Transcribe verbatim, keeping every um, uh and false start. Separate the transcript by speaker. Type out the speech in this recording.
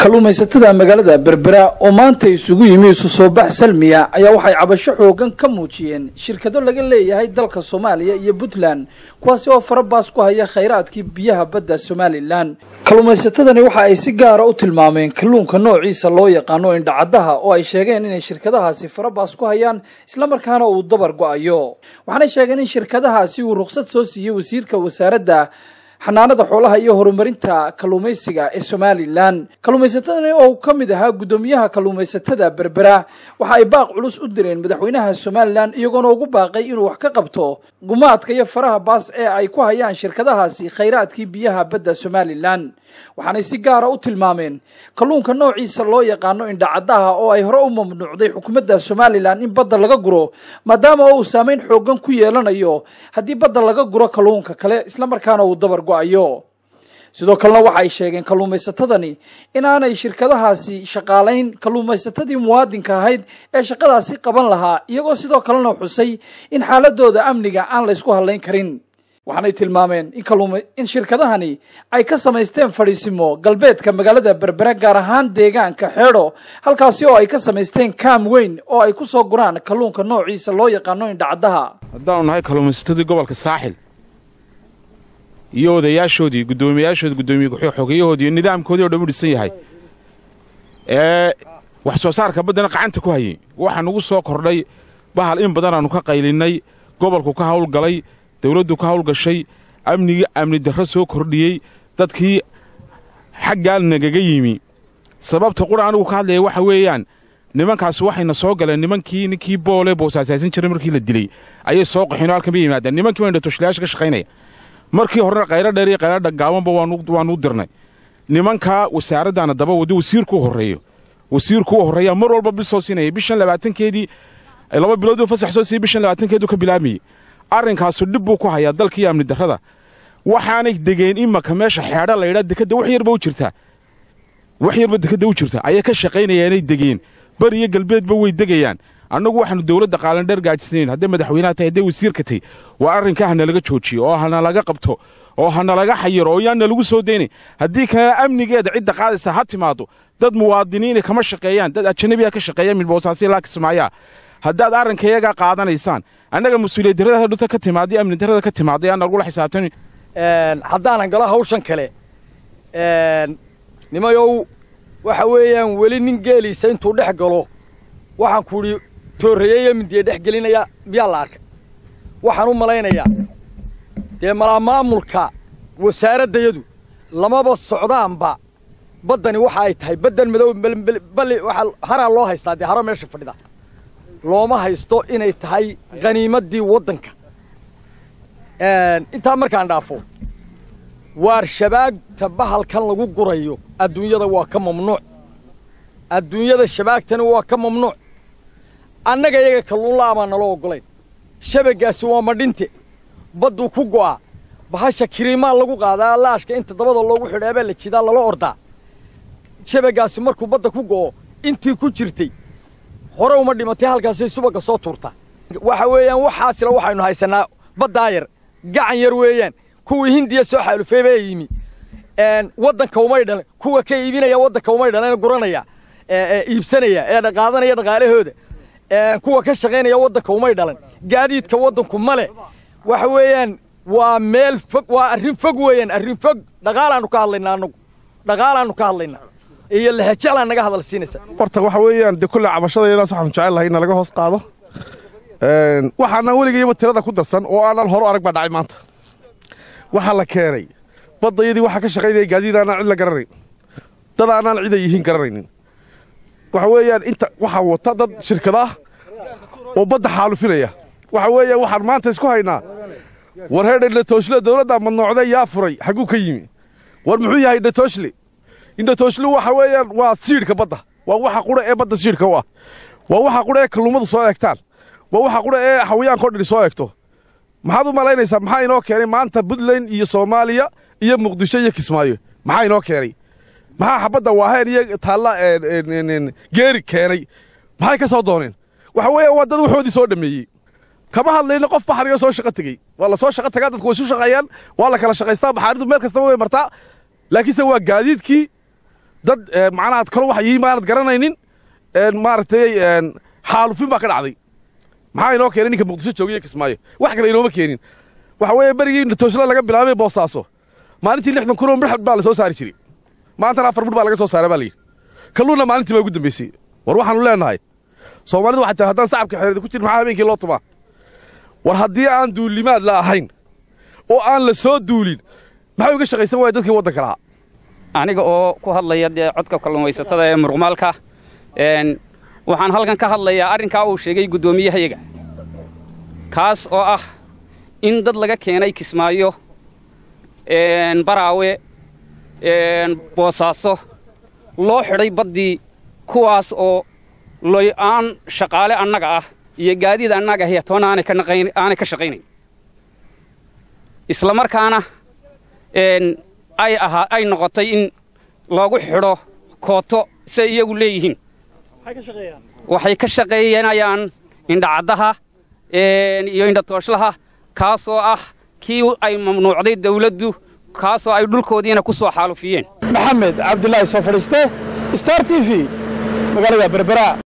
Speaker 1: kalluumaysatada magaalada Berbera oo maanta isugu yimi isu soo bax salmiya ayaa waxay cabasho xoogan ka muujiyeen shirkado laga leeyahay dalka Soomaaliya iyo Puntland kuwaas oo farabaas ku haya kheyraadkii biyaha badda Somaliland. kalluumaysatadani waxa ay si gaar ah u tilmaameen kalluunka noociisa loo yaqaan indhacadaha oo ay sheegeen in shirkadahaasi farabaas ku hayaan isla markaana uu dabar go'ayo. waxaana sheegeen in shirkadahaasi uu ruqsad soo siiyay wasiirka wasaaradda xanaanada xoolaha iyo horumarinta kalluumaysiga ee Somaliland. kalluumaysatadani oo ka mid ahaa gudoomiyaha kalluumaysatada Berbera waxa ay baaq culus u direen madaxweynaha Somaliland iyagoo ugu baaqay inuu wax ka qabto gumaadka iyo faraha baas ee ay ku hayaan shirkadahaasi kheyraadkii biyaha badda Somaliland. waxaana si gaar ah u tilmaameen kalluunka noociisa loo yaqaan indhacadaha oo ay hore u mamnuucday xukuumadda Somaliland in badda laga guro maadaama uu saameyn xoogan ku yeelanayo haddii badda laga guro kalluunka kale isla markaana uu dabar go'ayo. sidoo kalena waxa ay sheegeen kalluumaysatadani in aanay shirkadahaasi shaqaaleyn kalluumaysatadii muwaadinka ahayd ee shaqadaasi qaban lahaa iyagoo sidoo kalena xusay in xaaladooda amniga aan la isku halayn karin. waxaanay tilmaameen in kalluuma in shirkadahani ay ka samaysteen fadhiisimo galbeedka magaalada Berbera gaar ahaan deegaanka Xeedho halkaasi oo ay ka samaysteen kaam weyn oo ay ku soo guraan kalluunka noociisa loo yaqaan indhacadaha.
Speaker 2: haddaan nahay kalluumaysatadii gobolka Saaxil iyo odayaashoodii gudoomiyaashoodii gudoomiye xogeyahoodii nidaamkoodii oo dhan u dhisan yahay ee wax soo saarka badana qacanta ku hayay waxaan ugu soo kordhay bahal in badan aanu ka qaylinay gobolku ka hawl galay dawladdu ka hawl gashay amniga amni darro soo kordhiyay dadkii xaggaan nagaga yimi sababta quraan uu ka hadlay waxa weeyaan nimankaas waxayna soo galeen nimankii ninkii boole boosaasan jiray markii la dilay ayay soo qaxino halkan bay yimaadeen nimankii wayna toshlayaash ka shaqeynaya markii hore qayra dheer iyo qayra dhagaawanba waanu waanu dirnay nimanka wasaaradana daba wadi wasiirku horeeyo wasiirku horeeya mar walba bil soo siinay bishan labaatankeedii laba bilood oo fasax soo siiyay bishan labaatankeedu ka bilaabmay arrinkaas dib buu ku hayaa dalkii amni darrada waxaanay degeen imaka meesha Xeedho la yiraahdo dekada wax yarba u jirta wax yarba dekada u jirta ayay ka shaqeynayeen ay degeen bariga galbeedba way degayaan annagu waxaanu dawladda qaalan dheer gaajisnayn hadda madaxweynaha tahay hadda wasiirka tahay waa arrinka hana laga joojiyo oo hana laga qabto oo hana laga xayiro oo yaan lagu soo deynay haddii kana amnigeeda cidda qaadaysa ha timaado dad muwaadiniin kama shaqeeyaan dad ajnabi ah ka shaqeeya mid boosaasi la kismaaya haddaad arrinkayaga qaadanaysaan annaga mas'uuliyad darrada hadda ka timaadii amni darrada ka timaaday aan lagu xisaabtan
Speaker 3: een haddaan galo hawshan kale een nimayow waxa weeyaan weli nin geelisa intuu dhex galo waxaan ku yiri toorreeyay mindiye dhex gelinaya miyaa la arkay waxaan u malaynayaa dee maamulka wasaaradayadu lamaba socdaanba badani waxa ay tahay badan madow bal waxa hara loo haystaa dee haro meesha fadhida looma haysto inay tahay qaniimadii wadanka een inta markaan dhaafo waar shabaagta bahalkan lagu gurayo adduunyada waa ka mamnuuc adduunyada shabaagtana waa ka mamnuuc annaga iyaga kalluun laama naloo ogolayn shabagaasi waa madhinte baddu ku go'a bahasha kiriimaa lagu qaadaa laashka inta dabada loogu xidheebay la jidaa lala ordaa shabagaasi markuu badda ku go'o intii ku jirtay hore uma dhimatay halkaasay subaga soo tuurta waxa weeyaan waxaasila waxaynu haysanaa badda yar gacan yar weeyaan kuwii hindiya soo xaalufay bay yimi een wadanka uma dhalan kuwa ka iibinaya wadanka uma dhalan guranaya ee iibsanaya ee dhaqaadanaya dhaqaalahooda ee kuwa ka shaqeynaya wadanka uma dhalan gaadiidka wadanku male waxa weeyaan waa meel fog waa arrin fog weeyaan arrin fog dhaqaalaanu ka hadlaynaa anagu dhaqaalaanu ka hadlaynaa iyo la hajacla naga hadal siinaysa
Speaker 4: horta waxa weeyaan de kullu cabashadayda waxaan jecelahay in laga hoos qaado een waxaana waligeeyba tirada ku darsan oo aanan hor arag ba dhacay maanta waxa la keenay badayadii waxa ka shaqeynay gaadiidana cid la garanay dad aanan cid yihiin garanaynin waxa weeyaan inta waxa wata dad shirkadaha oo badda xaalufinaya waxa weeyaan waxaan maanta isku haynaa war heedhna tooshle dawladda mamnuucday yaa furay xaguu ka yimi war muxuu yahay tooshle inta tooshle waxa weeyaan waa siirka badda waa waxa qura ee badda siirka waa waa waxa qura ee kalluumada soo eegtaan waa waxa qura ee xawayaan kordhi soo eegto maxaad u malaynaysaa maxaa inoo keenay maanta Puntland iyo Soomaaliya iyo Muqdisho iyo Kismaayo maxaa inoo keenay maxaa xabada waaheen iyo taalla een geeri keenay maxay ka soo dooneen waxa weeyaan waa dad waxoodii soo dhameeyay kama hadlayna qof baxriyo soo shaqo tagay waa la soo shaqo tagaa dadku way soo shaqeeyaan waa la kala shaqeystaa baxaridu meel kasta way martaa laakiin waa gaadiidkii dad macnaha kale waxa yihiin maanad garanaynin maaragtay xaalufin baa ka dhacday maxaa inoo keenay ninka muqdisho joogay Kismaayo wax kale inooma keenin waxa weeye barigii tooshla laga bilaabay Boosaaso maalintii lixdan kun oo midh baa la soo saari jiray maanta afar midh baa laga soo saaray baa leeyahay kalluuna maalintii baa ugu dambeysay war waxaanu leenahay Soomaalidu waxa taa haddaan shacabka xiriirada ku jirin maxaa habeenkii loo tumaa war haddii aan duulimaad la ahayn oo aan la soo duulin maxay uga shaqaysan waayeen dadkii waddanka lahaa
Speaker 5: aniga oo ku hadlaya codka kalluumaysatada ee Muruqmaalka een waxaan halkan ka hadlayaa arrinka uu sheegay gudoomiyahayaga kaas oo ah in dad laga keenay Kismaayo een Baraawe een Boosaaso loo xidhay badii kuwaas oo looy aan shaqaale annaga ah iyo gaadiid annaga ah toona aan ka naqayn aan ka shaqaynay isla markaana een ay aha ay noqotay in loogu xidho kooto si iyagu leeyihiin waxay ka shaqeeyeen indhacadaha een iyo indha tooshlaha kaas oo ah kii ay mamnuucday dawladdu kaas oo ay dhulkoodiina ku soo xaalufiyeen
Speaker 1: maxamed cabdullaahi soo fadhiiste Star T V magaalada Berbera